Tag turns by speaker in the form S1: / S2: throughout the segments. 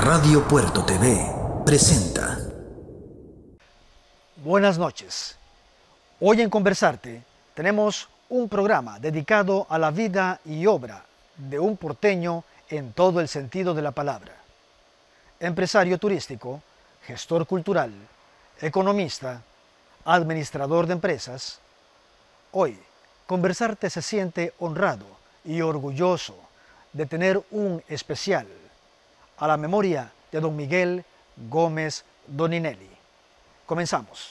S1: Radio Puerto TV presenta.
S2: Buenas noches. Hoy en Conversarte tenemos un programa dedicado a la vida y obra de un porteño en todo el sentido de la palabra. Empresario turístico, gestor cultural, economista, administrador de empresas. Hoy, Conversarte se siente honrado y orgulloso de tener un especial a la memoria de don Miguel Gómez Doninelli. Comenzamos.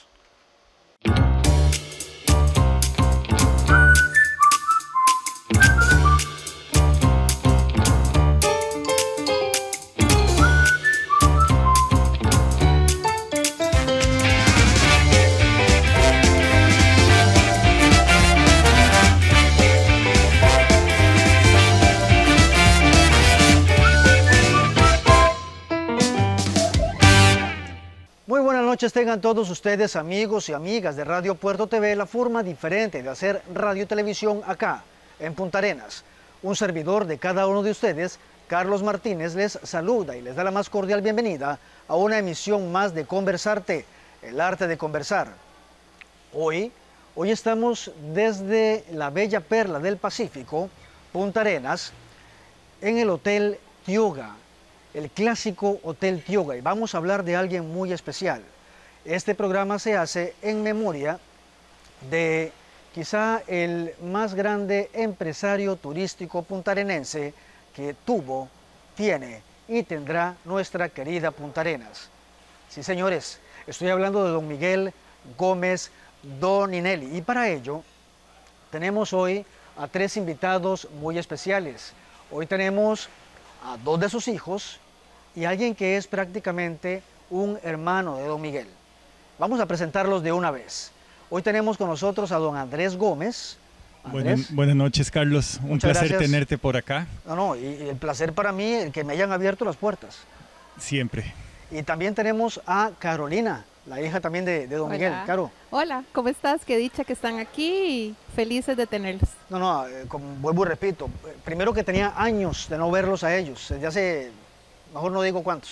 S2: Buenas noches tengan todos ustedes, amigos y amigas de Radio Puerto TV, la forma diferente de hacer radio y televisión acá, en Punta Arenas. Un servidor de cada uno de ustedes, Carlos Martínez, les saluda y les da la más cordial bienvenida a una emisión más de Conversarte, el arte de conversar. Hoy estamos desde la bella perla del Pacífico, Punta Arenas, en el Hotel Tioga, el clásico Hotel Tioga, y vamos a hablar de alguien muy especial. Este programa se hace en memoria de quizá el más grande empresario turístico puntarenense que tuvo, tiene y tendrá nuestra querida Punta Arenas. Sí, señores, estoy hablando de don Miguel Gómez Doninelli, y para ello tenemos hoy a tres invitados muy especiales. Hoy tenemos a dos de sus hijos y alguien que es prácticamente un hermano de don Miguel. Vamos a presentarlos de una vez. Hoy tenemos con nosotros a don Andrés Gómez. Andrés.
S3: Buenas noches, Carlos. Un placer tenerte por acá.
S2: Y el placer para mí, el que me hayan abierto las puertas.
S3: Siempre.
S2: Y también tenemos a Carolina, la hija también de don Miguel. Caro.
S4: Hola, ¿cómo estás? Qué dicha que están aquí y felices de tenerlos.
S2: Como vuelvo y repito, primero que tenía años de no verlos a ellos, desde hace, mejor no digo cuántos.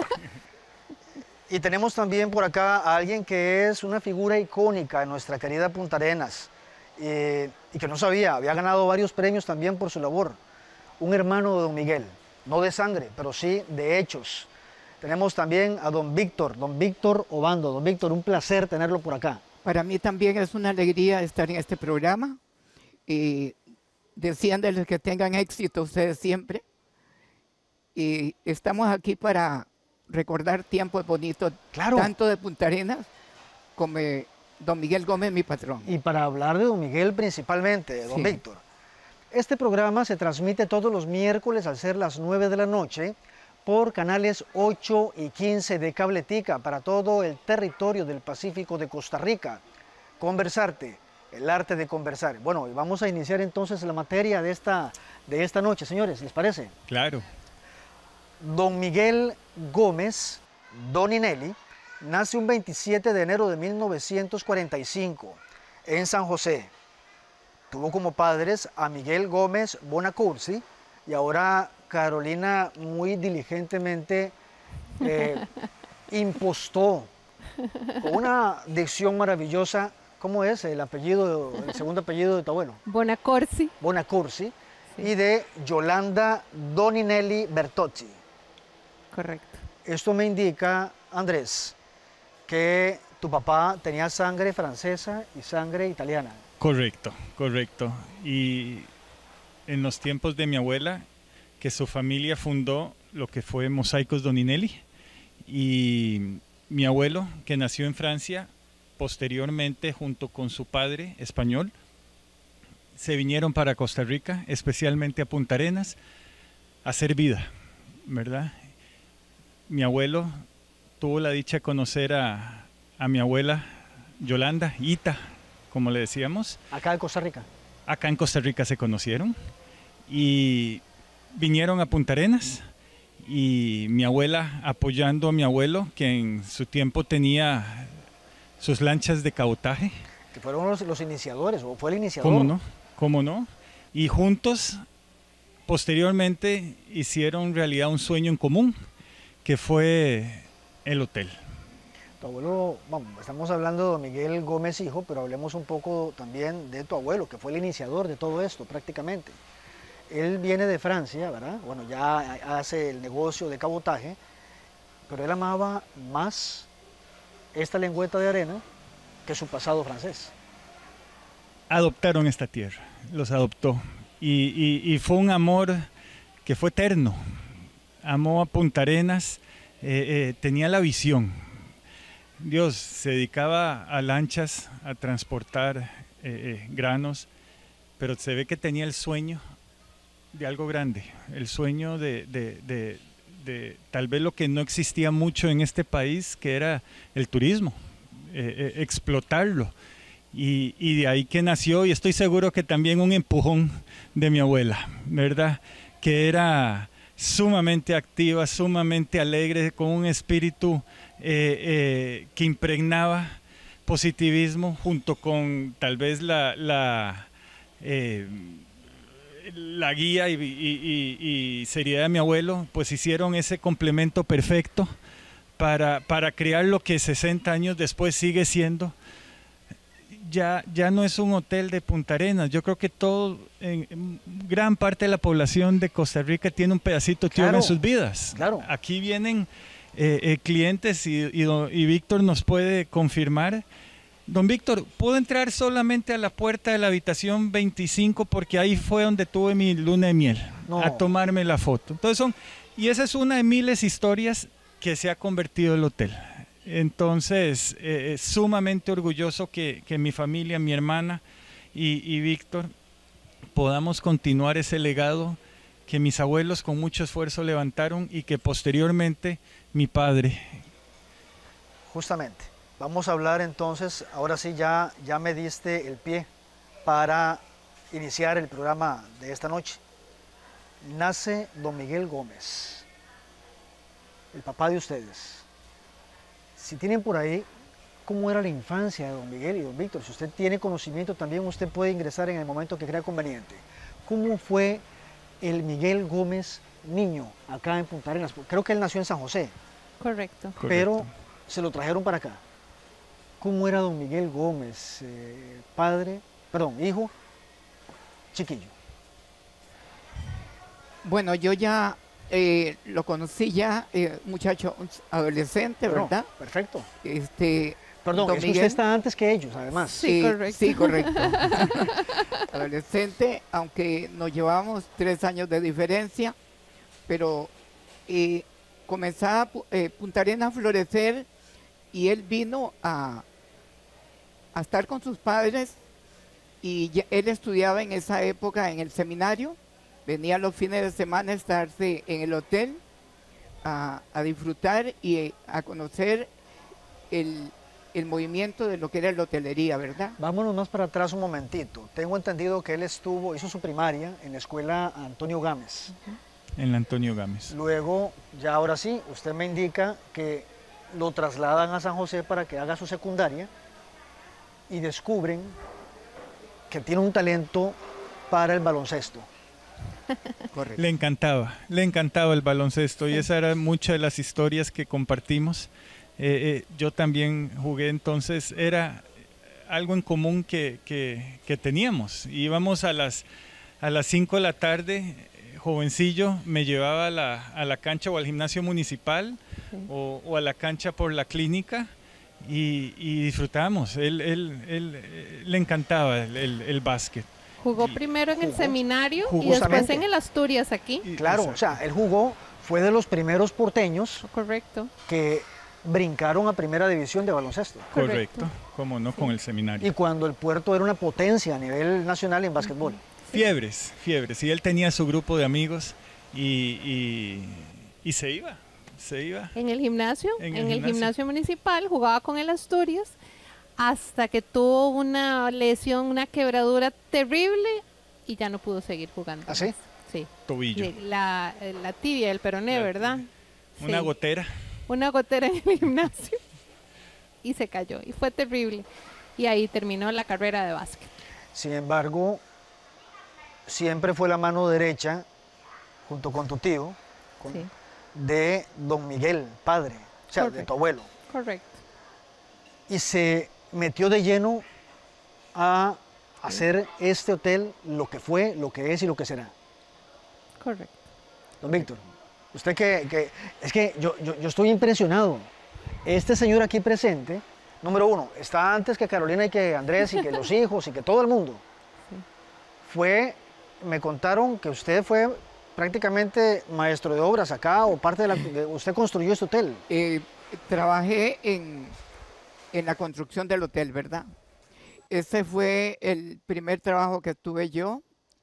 S2: Y tenemos también por acá a alguien que es una figura icónica en nuestra querida Punta Arenas y que no sabía, había ganado varios premios también por su labor. Un hermano de don Miguel, no de sangre, pero sí de hechos. Tenemos también a don Víctor Obando. Don Víctor, un placer tenerlo por acá.
S5: Para mí también es una alegría estar en este programa y deseándoles que tengan éxito ustedes siempre. Y estamos aquí para recordar tiempos bonitos,
S2: claro,
S5: tanto de Punta Arenas como don Miguel Gómez, mi patrón.
S2: Y para hablar de don Miguel principalmente, de don Víctor. Este programa se transmite todos los miércoles al ser las 9 de la noche por canales 8 y 15 de Cabletica para todo el territorio del Pacífico de Costa Rica. Conversarte, el arte de conversar. Bueno, y vamos a iniciar entonces la materia de esta noche, señores, ¿les parece?
S3: Claro.
S2: Don Miguel Gómez Doninelli nace un 27 de enero de 1945 en San José. Tuvo como padres a Miguel Gómez Bonacursi y ahora Carolina muy diligentemente impostó con una dicción maravillosa. ¿Cómo es el segundo apellido de tu abuelo?
S4: Bonacursi.
S2: Bonacursi, sí. Y de Yolanda Doninelli Bertozzi.
S4: Correcto.
S2: Esto me indica, Andrés, que tu papá tenía sangre francesa y sangre italiana.
S3: Correcto. Y en los tiempos de mi abuela, que su familia fundó lo que fue Mosaicos Doninelli, y mi abuelo, que nació en Francia, posteriormente junto con su padre español, se vinieron para Costa Rica, especialmente a Punta Arenas, a hacer vida, ¿verdad? Mi abuelo tuvo la dicha de conocer a mi abuela Yolanda, Ita, como le decíamos.
S2: ¿Acá en Costa Rica?
S3: Acá en Costa Rica se conocieron y vinieron a Punta Arenas, y mi abuela apoyando a mi abuelo, que en su tiempo tenía sus lanchas de cabotaje.
S2: Que fueron los iniciadores, o fue el iniciador.
S3: ¿Cómo no? Y juntos, posteriormente, hicieron realidad un sueño en común, que fue el hotel.
S2: Tu abuelo, vamos, estamos hablando de don Miguel Gómez hijo, pero hablemos un poco también de tu abuelo, que fue el iniciador de todo esto prácticamente. Él viene de Francia, ¿verdad? Bueno, ya hace el negocio de cabotaje, pero él amaba más esta lengüeta de arena que su pasado francés.
S3: Adoptaron esta tierra, los adoptó. Y fue un amor que fue eterno. Amó a Punta Arenas, tenía la visión. Dios se dedicaba a lanchas, a transportar granos, pero se ve que tenía el sueño de algo grande, el sueño de tal vez lo que no existía mucho en este país, que era el turismo, explotarlo. Y de ahí que nació, y estoy seguro que también un empujón de mi abuela, ¿verdad? Que era sumamente activa, sumamente alegre, con un espíritu que impregnaba positivismo, junto con tal vez la guía y seriedad de mi abuelo, pues hicieron ese complemento perfecto para crear lo que 60 años después sigue siendo. Ya no es un hotel de Punta Arenas. Yo creo que gran parte de la población de Costa Rica tiene un pedacito de tierra en sus vidas.
S2: Claro.
S3: Aquí vienen clientes y Víctor nos puede confirmar. Don Víctor, ¿puedo entrar solamente a la puerta de la habitación 25 porque ahí fue donde tuve mi luna de miel, a tomarme la foto? Entonces y esa es una de miles de historias que se ha convertido el hotel. Entonces, sumamente orgulloso que mi familia, mi hermana y Víctor podamos continuar ese legado que mis abuelos con mucho esfuerzo levantaron y que posteriormente mi padre.
S2: Justamente. Vamos a hablar entonces, ahora sí ya me diste el pie para iniciar el programa de esta noche. Nace don Miguel Gómez, el papá de ustedes. Si tienen por ahí cómo era la infancia de don Miguel y don Víctor, si usted tiene conocimiento también usted puede ingresar en el momento que crea conveniente. ¿Cómo fue el Miguel Gómez niño acá en Punta Arenas? Creo que él nació en San José.
S4: Correcto.
S2: Pero se lo trajeron para acá. ¿Cómo era don Miguel Gómez, hijo, chiquillo?
S5: Bueno, yo ya lo conocí ya, muchacho adolescente, ¿verdad?
S2: Perfecto. Perdón,
S5: don
S2: es que
S5: Miguel,
S2: usted está antes que ellos, además.
S4: Sí, correcto.
S5: Sí, correcto. Adolescente, aunque nos llevábamos 3 años de diferencia, pero comenzaba Punta Arenas a florecer y él vino a estar con sus padres y él estudiaba en esa época en el seminario, venía los fines de semana a estarse en el hotel a disfrutar y a conocer el movimiento de lo que era la hotelería, ¿verdad?
S2: Vámonos más para atrás un momentito. Tengo entendido que él hizo su primaria en la escuela Antonio Gámez.
S3: En la Antonio Gámez.
S2: Luego, ya ahora sí, usted me indica que lo trasladan a San José para que haga su secundaria y descubren que tiene un talento para el baloncesto.
S5: Correcto.
S3: Le encantaba el baloncesto y esa era muchas de las historias que compartimos. Yo también jugué, entonces era algo en común que teníamos. Íbamos a las 5 de la tarde, jovencillo, me llevaba a la cancha o al gimnasio municipal o a la cancha por la clínica y disfrutábamos. Él le encantaba el básquet.
S4: Jugó primero en el seminario y después
S2: justamente
S4: en el Asturias aquí.
S2: Claro, o sea, él fue de los primeros porteños
S4: Correcto.
S2: que brincaron a primera división de baloncesto.
S3: Correcto, cómo no, con el seminario.
S2: Y cuando el puerto era una potencia a nivel nacional en básquetbol.
S3: Fiebres. Y él tenía su grupo de amigos y se iba.
S4: En el gimnasio,
S3: En
S4: en
S3: el
S4: el
S3: gimnasio.
S4: gimnasio municipal, jugaba con el Asturias hasta que tuvo una lesión, una quebradura terrible y ya no pudo seguir jugando.
S2: ¿Ah, sí?
S4: más. Sí.
S3: Tobillo.
S4: Sí, la tibia, el peroné, ¿verdad?
S3: Una
S4: Sí.
S3: gotera.
S4: Una gotera en el gimnasio y se cayó y fue terrible. Y ahí terminó la carrera de básquet.
S2: Sin embargo, siempre fue la mano derecha, junto con tu tío,
S4: Sí.
S2: de don Miguel, padre, o sea, de
S4: Correcto.
S2: tu abuelo.
S4: Correcto.
S2: Y se metió de lleno a hacer este hotel lo que fue, lo que es y lo que será.
S4: Correcto.
S2: Don Víctor, usted es que yo estoy impresionado. Este señor aquí presente, número uno, está antes que Carolina y que Andrés y que los hijos y que todo el mundo. Me contaron que usted fue prácticamente maestro de obras acá o parte usted construyó este hotel.
S5: Trabajé en la construcción del hotel, ¿verdad? Ese fue el primer trabajo que tuve yo.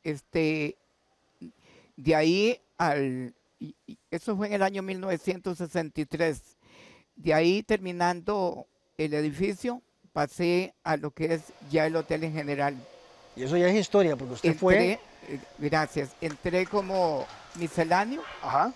S5: De ahí eso fue en el año 1963. De ahí, terminando el edificio, pasé a lo que es ya el hotel en general.
S2: Y eso ya es historia, porque usted fue...
S5: Gracias. Entré como misceláneo,
S2: Ajá.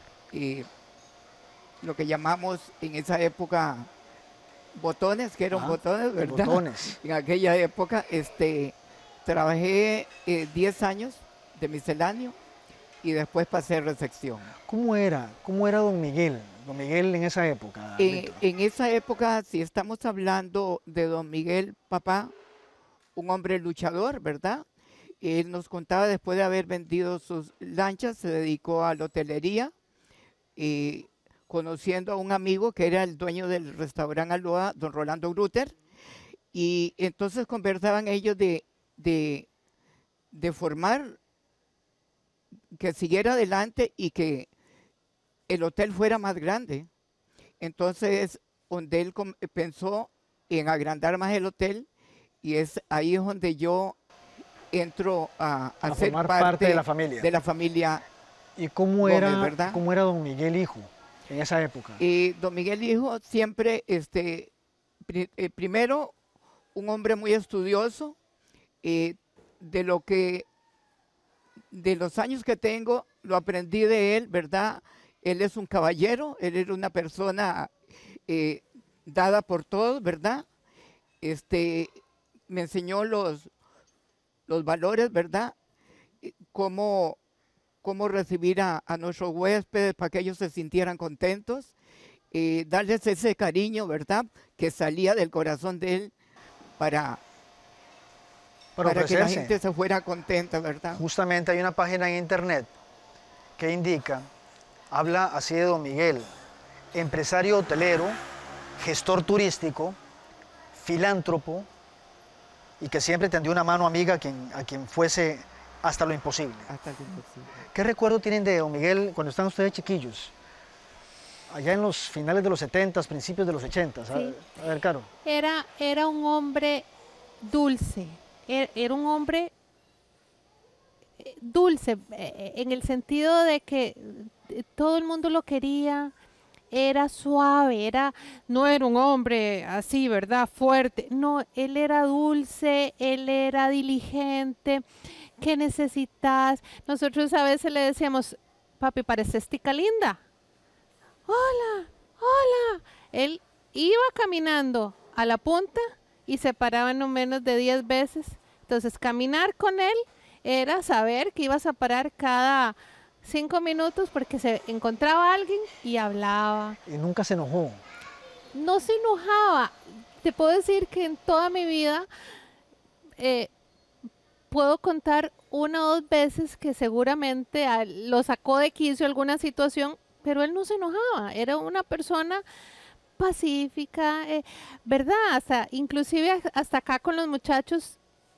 S5: lo que llamamos en esa época botones, que eran
S2: Ajá,
S5: botones, ¿verdad?
S2: botones.
S5: En aquella época trabajé 10 años de misceláneo y después pasé a recepción.
S2: ¿Cómo era don Miguel? Don Miguel en esa época. Víctor.
S5: En esa época, si estamos hablando de don Miguel, papá, un hombre luchador, ¿verdad? Él nos contaba, después de haber vendido sus lanchas, se dedicó a la hotelería, conociendo a un amigo que era el dueño del restaurante Aloha, don Rolando Grutter, y entonces conversaban ellos de formar, que siguiera adelante y que el hotel fuera más grande. Entonces, donde él pensó en agrandar más el hotel, y es ahí es donde yo entro a ser
S2: formar parte de la familia.
S5: De la familia.
S2: ¿Y cómo
S5: Gómez,
S2: era,
S5: ¿verdad?
S2: cómo era don Miguel hijo en esa época?
S5: Don Miguel hijo siempre, primero, un hombre muy estudioso. De los años que tengo, lo aprendí de él, ¿verdad? Él es un caballero, él era una persona dada por todos, ¿verdad? Me enseñó los valores, ¿verdad? Cómo recibir a nuestros huéspedes para que ellos se sintieran contentos, darles ese cariño, ¿verdad? Que salía del corazón de él para que la
S2: ofrecerse.
S5: gente se fuera contenta, ¿verdad?
S2: Justamente hay una página en internet que habla así de don Miguel, empresario hotelero, gestor turístico, filántropo, y que siempre tendió una mano amiga a quien fuese hasta lo imposible.
S5: Hasta lo imposible.
S2: ¿Qué recuerdo tienen de don Miguel cuando están ustedes chiquillos? Allá en los finales de los 70s, principios de los 80s.
S4: Sí.
S2: A ver, Caro.
S4: Era un hombre dulce, era un hombre dulce en el sentido de que todo el mundo lo quería, era suave, no era un hombre así, ¿verdad? Fuerte, no, él era dulce, él era diligente. ¿Qué necesitas? Nosotros a veces le decíamos, papi, pareces tica linda. Hola, hola. Él iba caminando a la punta y se paraba no menos de 10 veces. Entonces, caminar con él era saber que ibas a parar cada 5 minutos porque se encontraba alguien y hablaba.
S2: Y nunca se enojó.
S4: No se enojaba. Te puedo decir que en toda mi vida puedo contar 1 o 2 veces que seguramente lo sacó de quicio alguna situación, pero él no se enojaba. Era una persona pacífica, ¿verdad? Inclusive hasta acá con los muchachos.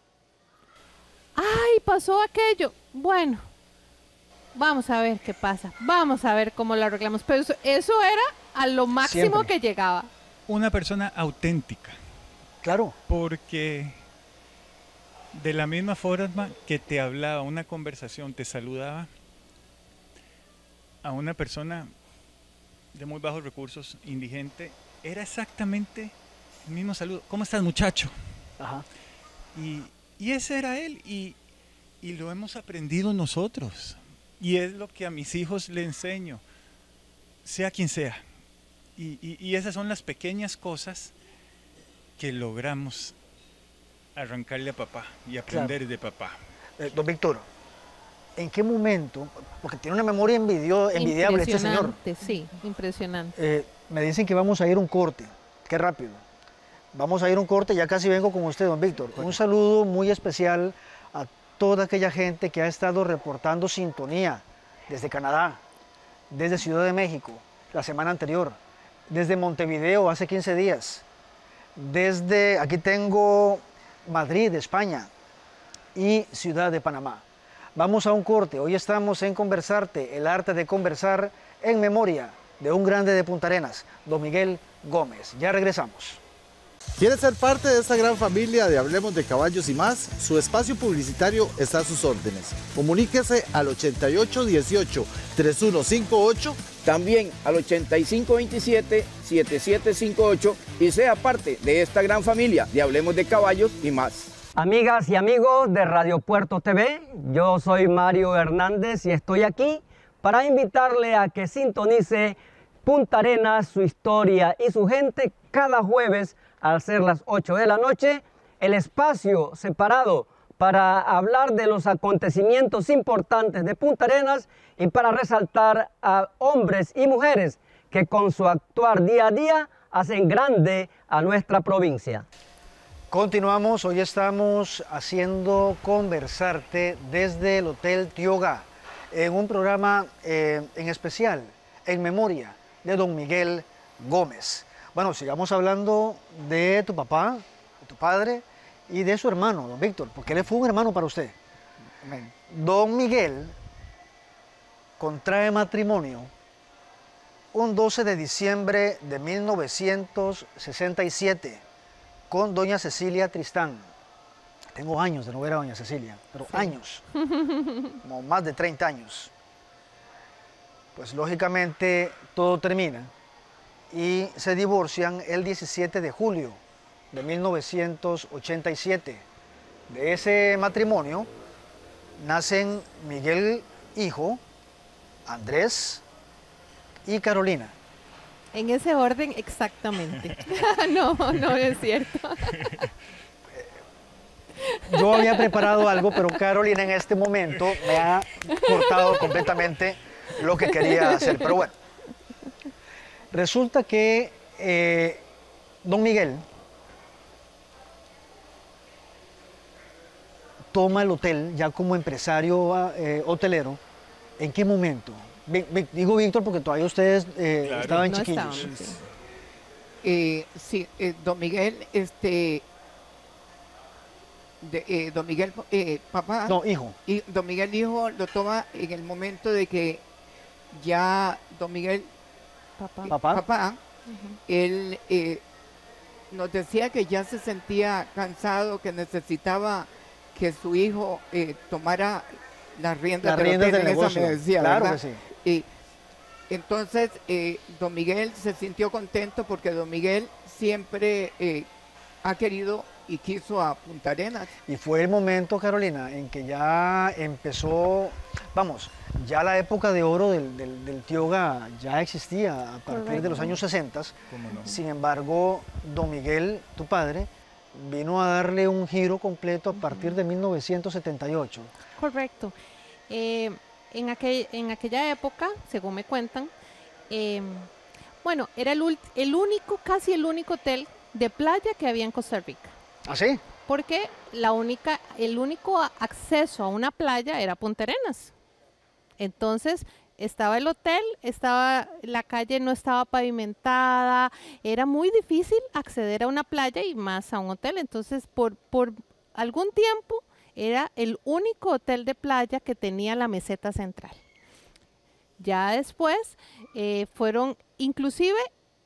S4: ¡Ay, pasó aquello! Bueno, vamos a ver qué pasa. Vamos a ver cómo lo arreglamos. Pero eso era a lo máximo
S2: Siempre.
S4: que llegaba.
S3: Una persona auténtica,
S2: Claro.
S3: porque de la misma forma que te hablaba, una conversación, te saludaba, a una persona de muy bajos recursos, indigente, era exactamente el mismo saludo. ¿Cómo estás, muchacho?
S2: Ajá.
S3: Y ese era él, y lo hemos aprendido nosotros. Y es lo que a mis hijos le enseño, sea quien sea. Y esas son las pequeñas cosas que logramos arrancarle a papá y aprender de papá.
S2: Don Víctor, ¿En qué momento? Porque tiene una memoria envidiable este señor.
S4: Impresionante, sí, impresionante.
S2: Me dicen que vamos a ir a un corte. Qué rápido. Vamos a ir a un corte, ya casi vengo con usted, don Víctor. Un saludo muy especial a toda aquella gente que ha estado reportando sintonía desde Canadá, desde Ciudad de México, la semana anterior, desde Montevideo hace 15 días, desde, aquí tengo Madrid, España, y Ciudad de Panamá. Vamos a un corte. Hoy estamos en Conversarte, el arte de conversar en memoria de un grande de Punta Arenas, don Miguel Gómez. Ya regresamos.
S6: ¿Quiere ser parte de esta gran familia de Hablemos de Caballos y más? Su espacio publicitario está a sus órdenes. Comuníquese al 8818-3158.
S7: También al 8527-7758 y sea parte de esta gran familia de Hablemos de Caballos y más.
S8: Amigas y amigos de Radio Puerto TV, yo soy Mario Hernández y estoy aquí para invitarle a que sintonice Punta Arenas, su historia y su gente cada jueves al ser las 8 de la noche, el espacio separado para hablar de los acontecimientos importantes de Punta Arenas y para resaltar a hombres y mujeres que con su actuar día a día hacen grande a nuestra provincia.
S2: Continuamos, hoy estamos haciendo Conversarte desde el Hotel Tioga, en un programa en especial, en memoria de don Miguel Gómez. Bueno, sigamos hablando de tu papá, de tu padre y de su hermano, don Víctor, porque él fue un hermano para usted.
S5: Amén.
S2: Don Miguel contrae matrimonio un 12 de diciembre de 1967 con doña Cecilia Tristán. Tengo años de no ver a doña Cecilia, pero sí, años, como más de 30 años. Pues lógicamente todo termina y se divorcian el 17 de julio de 1987. De ese matrimonio nacen Miguel hijo, Andrés y Carolina.
S4: En ese orden exactamente. No, no es cierto.
S2: Yo había preparado algo, pero Carolina en este momento me ha cortado completamente lo que quería hacer. Pero bueno, resulta que don Miguel toma el hotel ya como empresario hotelero. ¿En qué momento? Digo Víctor porque todavía ustedes estaban
S4: No
S2: chiquillos.
S4: estaban,
S5: Sí, don Miguel, don Miguel, papá,
S2: No, hijo.
S5: y don Miguel hijo lo toma en el momento de que ya don Miguel,
S4: Papá.
S2: Papá.
S5: él nos decía que ya se sentía cansado, que necesitaba que su hijo tomara las riendas del hotel,
S2: del
S5: en esa
S2: negocio.
S5: me decía,
S2: Claro
S5: ¿verdad?
S2: que sí.
S5: Y entonces don Miguel se sintió contento porque don Miguel siempre ha querido y quiso a Punta Arenas.
S2: Y fue el momento, Carolina, en que ya empezó, vamos, ya la época de oro del Tioga ya existía a partir de los años 60.
S3: ¿Cómo no?
S2: Sin embargo, don Miguel, tu padre, vino a darle un giro completo a partir de 1978.
S4: Correcto. En aquella época, según me cuentan, bueno, era el único, casi el único hotel de playa que había en Costa Rica.
S2: ¿Ah, sí?
S4: Porque el único acceso a una playa era Punta Arenas. Entonces, estaba el hotel, la calle no estaba pavimentada, era muy difícil acceder a una playa y más a un hotel. Entonces, por algún tiempo, era el único hotel de playa que tenía la meseta central. Ya después inclusive,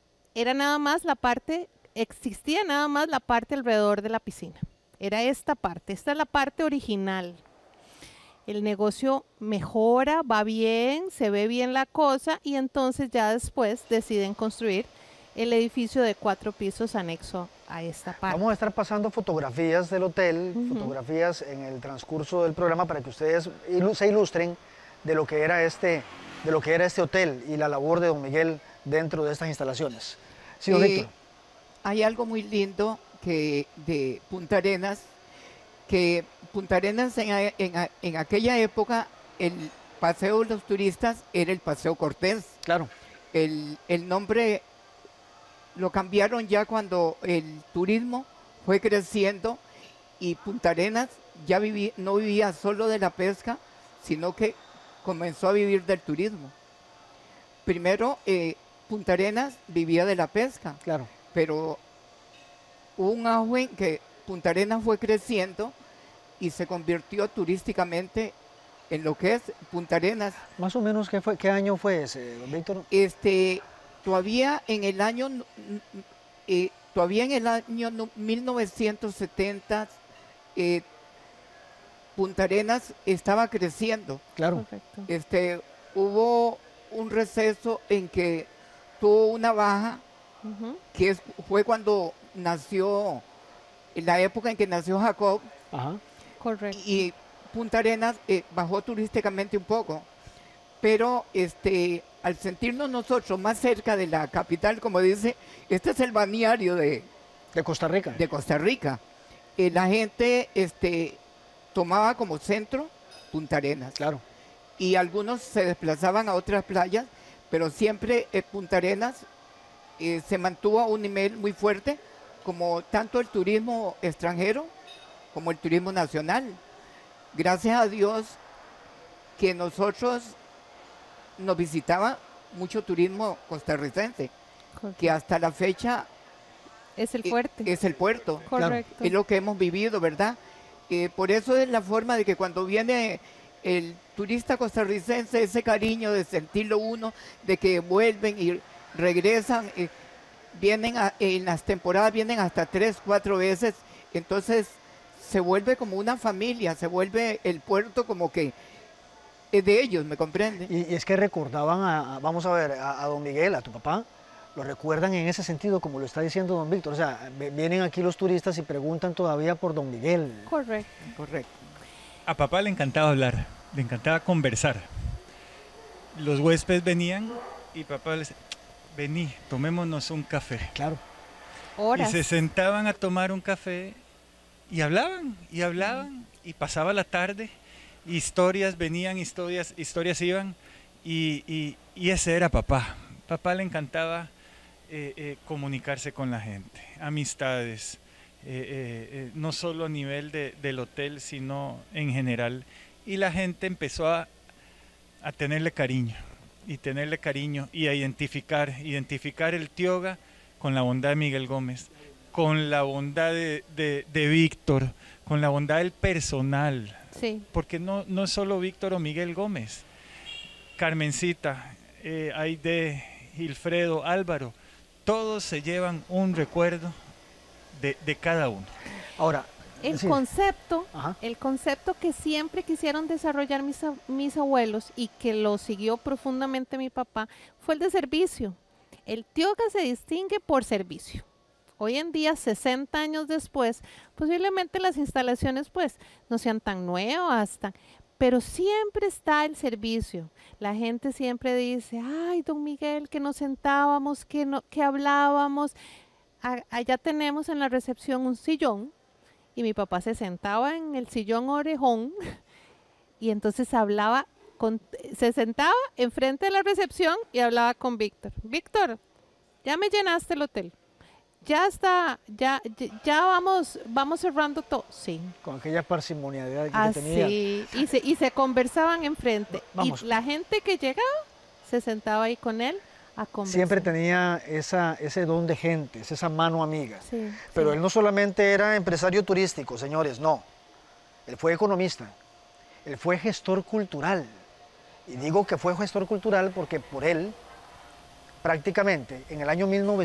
S4: existía nada más la parte alrededor de la piscina. Era esta es la parte original. El negocio mejora, va bien, se ve bien la cosa y entonces ya después deciden construir el edificio de 4 pisos anexo a esta parte.
S2: Vamos a estar pasando fotografías del hotel, fotografías en el transcurso del programa para que ustedes se ilustren de lo que era este hotel y la labor de don Miguel dentro de estas instalaciones. Sí, don Víctor.
S5: Hay algo muy lindo de Punta Arenas, que Punta Arenas en aquella época el paseo de los turistas era el Paseo Cortés.
S2: Claro.
S5: El nombre lo cambiaron ya cuando el turismo fue creciendo y Punta Arenas ya no vivía solo de la pesca, sino que comenzó a vivir del turismo. Primero, Punta Arenas vivía de la pesca,
S2: Claro.
S5: pero hubo un auge en que Punta Arenas fue creciendo y se convirtió turísticamente en lo que es Punta Arenas.
S2: Más o menos, ¿qué año fue ese, don Víctor?
S5: Todavía en el año 1970, Punta Arenas estaba creciendo.
S2: Claro.
S4: Correcto.
S5: Hubo un receso en que tuvo una baja,
S4: Ujú.
S5: fue cuando nació, en la época en que nació Jacob,
S2: Ajá.
S4: Correcto.
S5: y Punta Arenas bajó turísticamente un poco, pero al sentirnos nosotros más cerca de la capital, como dice, este es el balneario
S2: De Costa Rica.
S5: de Costa Rica, la gente tomaba como centro Punta Arenas.
S2: Claro.
S5: Y algunos se desplazaban a otras playas, pero siempre Punta Arenas se mantuvo a un nivel muy fuerte, como tanto el turismo extranjero como el turismo nacional. Gracias a Dios que nosotros nos visitaba mucho turismo costarricense,
S4: Correcto.
S5: que hasta la fecha
S4: Es el fuerte.
S5: es el puerto.
S4: Correcto.
S5: Es lo que hemos vivido, ¿verdad? Por eso es la forma de que cuando viene el turista costarricense, ese cariño de sentirlo uno, de que vuelven y regresan, en las temporadas vienen hasta 3, 4 veces, entonces se vuelve como una familia, se vuelve el puerto como que es de ellos, ¿me comprende?
S2: Y es que recordaban vamos a ver, a don Miguel, a tu papá, lo recuerdan en ese sentido, como lo está diciendo don Víctor. O sea, vienen aquí los turistas y preguntan todavía por don Miguel.
S4: Correcto.
S5: Correcto.
S3: A papá le encantaba hablar, le encantaba conversar. Los huéspedes venían y papá les decía, vení, tomémonos un café.
S2: Claro.
S4: Horas.
S3: Y se sentaban a tomar un café y hablaban, y pasaba la tarde, historias venían, historias iban, y ese era papá. Papá le encantaba comunicarse con la gente, amistades, no solo a nivel del hotel, sino en general. Y la gente empezó a tenerle cariño, y a identificar el Tioga con la bondad de Miguel Gómez, con la bondad de Víctor, con la bondad del personal,
S4: Sí.
S3: porque no es solo Víctor o Miguel Gómez, Carmencita, Aide, Gilfredo, Álvaro, todos se llevan un recuerdo de cada uno.
S2: Ahora,
S4: El
S2: sí.
S4: concepto,
S2: Ajá.
S4: el concepto que siempre quisieron desarrollar mis abuelos y que lo siguió profundamente mi papá fue el de servicio. El Tioga se distingue por servicio. Hoy en día, 60 años después, posiblemente las instalaciones pues no sean tan nuevas, pero siempre está el servicio. La gente siempre dice, ay, don Miguel, que nos sentábamos, que hablábamos. Allá tenemos en la recepción un sillón y mi papá se sentaba en el sillón orejón y entonces se sentaba enfrente de la recepción y hablaba con Víctor. Víctor, ya me llenaste el hotel. Ya está, ya vamos cerrando todo. Sí.
S2: Con aquella parsimonialidad que
S4: Así,
S2: tenía.
S4: y se conversaban enfrente.
S2: Vamos.
S4: Y la gente que llegaba se sentaba ahí con él a conversar.
S2: Siempre tenía ese don de gente, esa mano amiga.
S4: Sí,
S2: Pero
S4: sí.
S2: él no solamente era empresario turístico, señores, no. Él fue economista, él fue gestor cultural. Y digo que fue gestor cultural porque por él, prácticamente en el año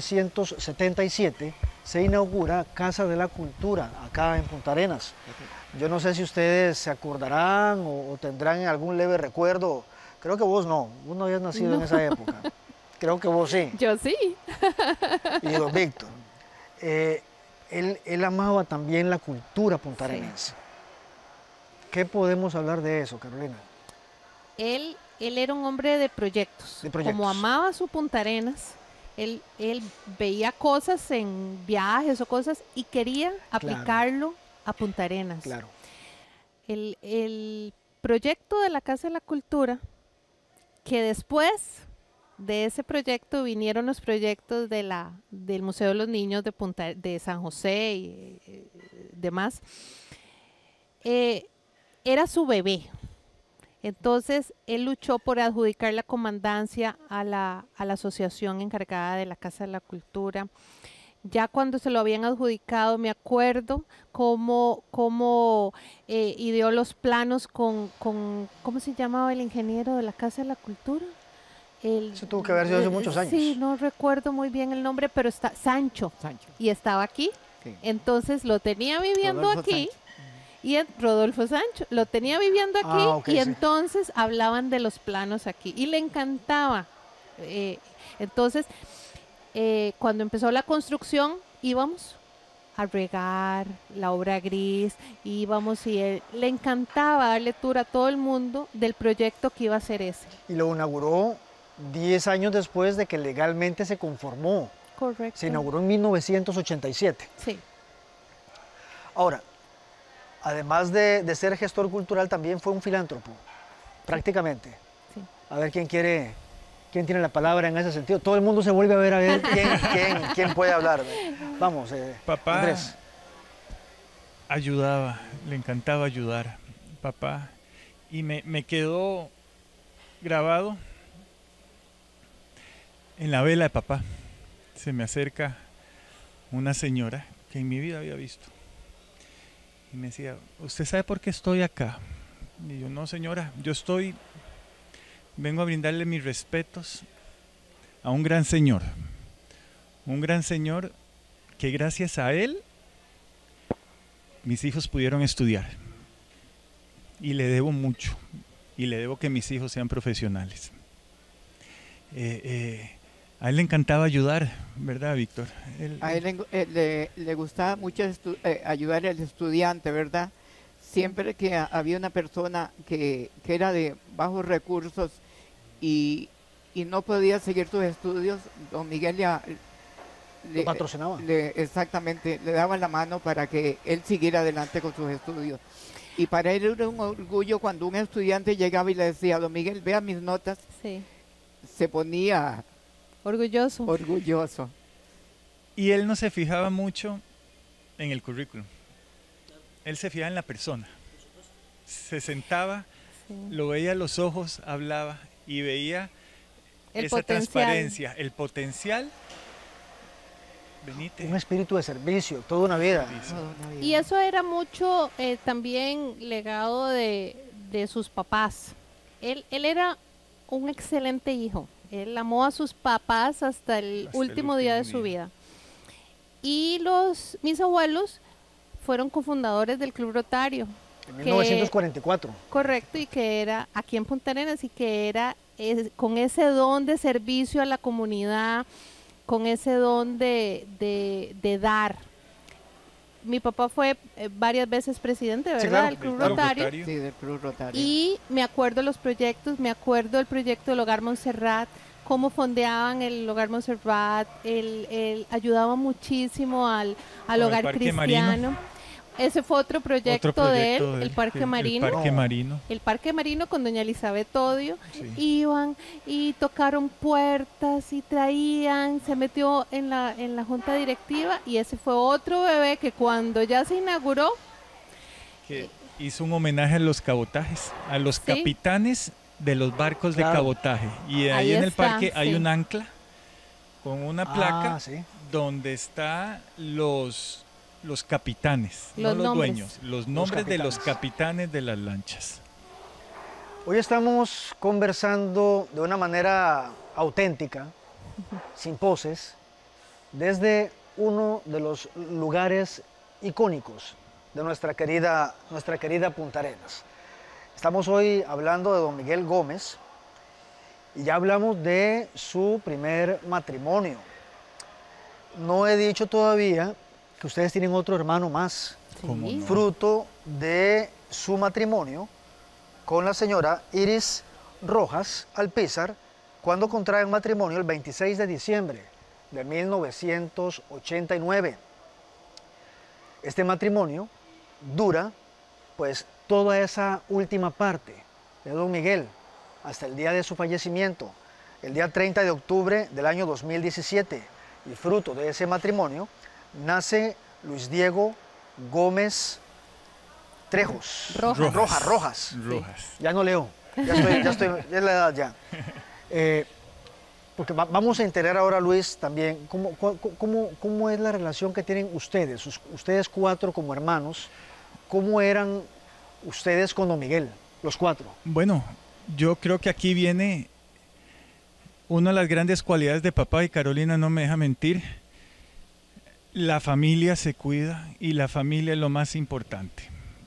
S2: 1977, se inaugura Casa de la Cultura, acá en Punta Arenas. Yo no sé si ustedes se acordarán o tendrán algún leve recuerdo. Creo que vos no habías nacido en esa época. Creo que vos sí.
S4: Yo sí.
S2: Y don Víctor, él amaba también la cultura puntarenense. ¿Qué podemos hablar de eso, Carolina?
S4: Él era un hombre de proyectos.
S2: De proyectos.
S4: Como amaba su Punta Arenas, él veía cosas en viajes o cosas y quería aplicarlo a Punta Arenas.
S2: Claro.
S4: Él proyecto de la Casa de la Cultura, que después de ese proyecto vinieron los proyectos del Museo de los Niños de San José y demás, era su bebé. Entonces, él luchó por adjudicar la comandancia a la asociación encargada de la Casa de la Cultura. Ya cuando se lo habían adjudicado, me acuerdo cómo ideó los planos con, ¿cómo se llamaba el ingeniero de la Casa de la Cultura?
S2: Eso tuvo que haber sido hace muchos años.
S4: Sí, no recuerdo muy bien el nombre, pero está Sancho. Y estaba aquí.
S5: Sí.
S4: Entonces lo tenía viviendo
S5: Rodolfo
S4: aquí.
S5: Sancho.
S4: Y Rodolfo Sancho lo tenía viviendo aquí
S2: Ok, sí.
S4: entonces hablaban de los planos aquí y le encantaba. Entonces, cuando empezó la construcción, íbamos a regar la obra gris, íbamos y le encantaba darle tour a todo el mundo del proyecto que iba a ser ese.
S2: Y lo inauguró 10 años después de que legalmente se conformó.
S4: Correcto.
S2: Se inauguró en 1987.
S4: Sí.
S2: Ahora, además de ser gestor cultural, también fue un filántropo, prácticamente.
S4: Sí.
S2: A ver quién tiene la palabra en ese sentido. Todo el mundo se vuelve a ver quién puede hablar. Vamos,
S3: Papá
S2: Andrés.
S3: ayudaba, le encantaba ayudar, papá. Y me quedó grabado en la vela de papá. Se me acerca una señora que en mi vida había visto. Y me decía, ¿usted sabe por qué estoy acá? Y yo, no señora, vengo a brindarle mis respetos a un gran señor que gracias a él mis hijos pudieron estudiar. Y le debo mucho, y le debo que mis hijos sean profesionales. A él le encantaba ayudar, ¿verdad, Víctor?
S5: A él le gustaba mucho ayudar al estudiante, ¿verdad? Siempre que había una persona que era de bajos recursos y no podía seguir sus estudios, don Miguel
S2: Lo patrocinaba.
S5: Exactamente, le daba la mano para que él siguiera adelante con sus estudios. Y para él era un orgullo cuando un estudiante llegaba y le decía, don Miguel, vea mis notas,
S4: Sí.
S5: se ponía
S4: Orgulloso.
S5: orgulloso.
S3: Y él no se fijaba mucho en el currículum. Él se fijaba en la persona. Se sentaba,
S4: Sí.
S3: lo veía a los ojos, hablaba y veía
S4: El
S3: esa
S4: potencial.
S3: transparencia, el potencial. Venite.
S2: Un espíritu de servicio, toda una vida.
S5: Toda una vida.
S4: Y eso era mucho también legado de sus papás. Él era un excelente hijo. Él amó a sus papás hasta el último día de su vida. Y mis abuelos fueron cofundadores del Club Rotario.
S2: En 1944.
S4: Correcto, y que era aquí en Punta Arenas y que era con ese don de servicio a la comunidad, con ese don de dar. Mi papá fue varias veces presidente, ¿verdad?
S2: Sí, claro,
S4: del Club
S3: Club
S4: Rotario.
S3: Rotario.
S5: Sí, del Club Rotario.
S4: Y me acuerdo los proyectos, me acuerdo el proyecto del Hogar Montserrat, cómo fondeaban el Hogar Montserrat, él ayudaba muchísimo al
S3: el
S4: hogar
S3: Parque
S4: cristiano. Ese fue otro proyecto, de él, el Parque Marino.
S3: El Parque Marino.
S4: El Parque Marino con doña Elizabeth Odio,
S3: Sí.
S4: iban y tocaron puertas y traían, se metió en la junta directiva y ese fue otro bebé que cuando ya se inauguró,
S3: Que hizo un homenaje a los cabotajes, a los
S4: Sí.
S3: capitanes de los barcos de
S2: Claro.
S3: cabotaje. Y ahí
S4: Ahí
S3: en el
S4: está,
S3: parque hay
S4: sí.
S3: un ancla con una placa
S2: Sí.
S3: donde está los capitanes,
S4: Los
S3: no los
S4: nombres.
S3: dueños, los nombres de los
S2: capitanes.
S3: capitanes de las lanchas.
S2: Hoy estamos conversando de una manera auténtica, sin poses, desde uno de los lugares icónicos de nuestra querida Punta Arenas. Estamos hoy hablando de don Miguel Gómez y ya hablamos de su primer matrimonio. No he dicho todavía que ustedes tienen otro hermano más,
S3: ¿Cómo
S4: Sí.
S3: no?
S2: fruto de su matrimonio con la señora Iris Rojas Alpizar, cuando contraen matrimonio el 26 de diciembre de 1989. Este matrimonio dura pues toda esa última parte de don Miguel hasta el día de su fallecimiento, el día 30 de octubre del año 2017, y fruto de ese matrimonio, nace Luis Diego Gómez Trejos. Rojas. Ya no leo, ya estoy, ya es la edad ya. Porque vamos a enterar ahora, Luis, también cómo es la relación que tienen ustedes, ustedes cuatro como hermanos, cómo eran ustedes con don Miguel, los cuatro.
S3: Bueno, yo creo que aquí viene una de las grandes cualidades de papá, y Carolina no me deja mentir. La familia se cuida y la familia es lo más importante.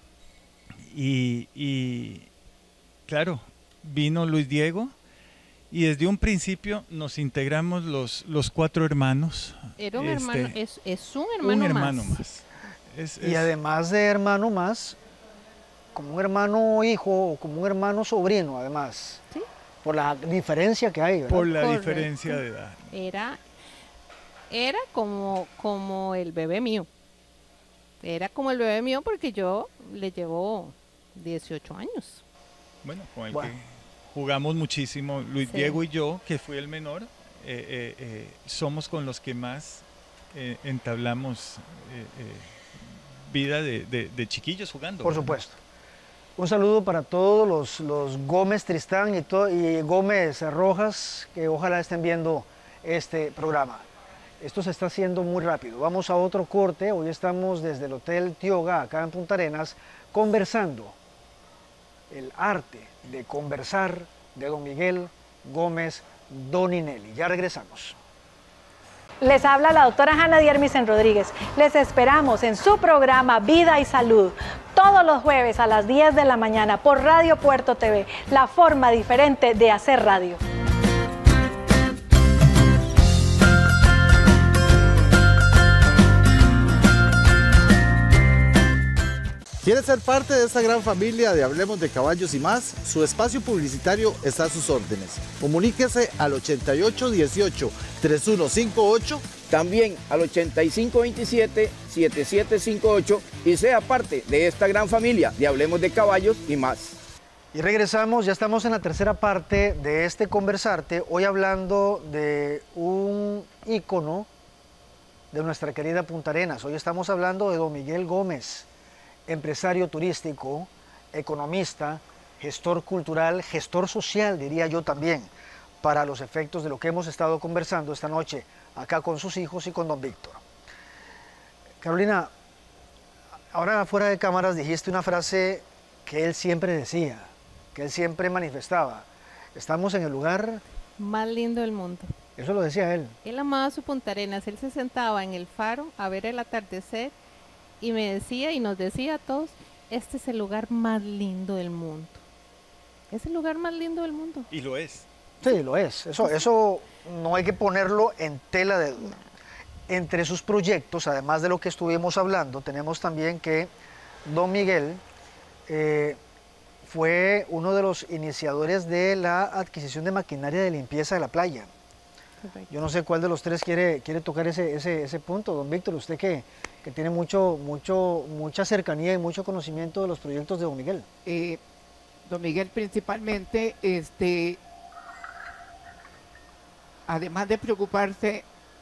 S3: Y claro, vino Luis Diego y desde un principio nos integramos los cuatro hermanos.
S4: Era un hermano, es un
S3: hermano más.
S2: Y además de hermano más, como un hermano hijo o como un hermano sobrino, además.
S4: Sí.
S2: Por la diferencia que hay, ¿verdad?
S3: Por la
S4: Correcto.
S3: diferencia de edad.
S4: Era como el bebé mío. Era como el bebé mío porque yo le llevo 18 años.
S3: Bueno, con el que jugamos muchísimo, Luis Diego y yo, que fui el menor, somos con los que más entablamos vida de chiquillos jugando.
S2: Por supuesto. Un saludo para todos los Gómez Tristán y Gómez Rojas, que ojalá estén viendo este programa. Esto se está haciendo muy rápido. Vamos a otro corte. Hoy estamos desde el Hotel Tioga, acá en Punta Arenas, conversando. El arte de conversar de don Miguel Gómez Doninelli. Ya regresamos.
S9: Les habla la doctora Hanna Diermisen Rodríguez. Les esperamos en su programa Vida y Salud todos los jueves a las 10 de la mañana por Radio Puerto TV, la forma diferente de hacer radio.
S6: ¿Quiere ser parte de esta gran familia de Hablemos de Caballos y Más? Su espacio publicitario está a sus órdenes. Comuníquese al 8818-3158.
S7: También al 8527-7758 y sea parte de esta gran familia de Hablemos de Caballos y Más.
S2: Y regresamos, ya estamos en la tercera parte de este Conversarte, hoy hablando de un ícono de nuestra querida Punta Arenas. Hoy estamos hablando de don Miguel Gómez, empresario turístico, economista, gestor cultural, gestor social, diría yo también, para los efectos de lo que hemos estado conversando esta noche, acá con sus hijos y con don Víctor. Carolina, ahora fuera de cámaras dijiste una frase que él siempre decía, que él siempre manifestaba. Estamos en el lugar
S4: más lindo del mundo.
S2: Eso lo decía él.
S4: Él amaba su Punta Arenas. Él se sentaba en el faro a ver el atardecer y me decía y nos decía a todos, este es el lugar más lindo del mundo. Es el lugar más lindo del mundo.
S3: Y lo es.
S2: Sí, lo es. Eso no hay que ponerlo en tela de duda. Entre sus proyectos, además de lo que estuvimos hablando, tenemos también que don Miguel fue uno de los iniciadores de la adquisición de maquinaria de limpieza de la playa.
S4: Correcto.
S2: Yo no sé cuál de los tres quiere tocar ese punto. Don Víctor, usted que tiene mucha cercanía y mucho conocimiento de los proyectos de don Miguel.
S5: Don Miguel principalmente, además de preocuparse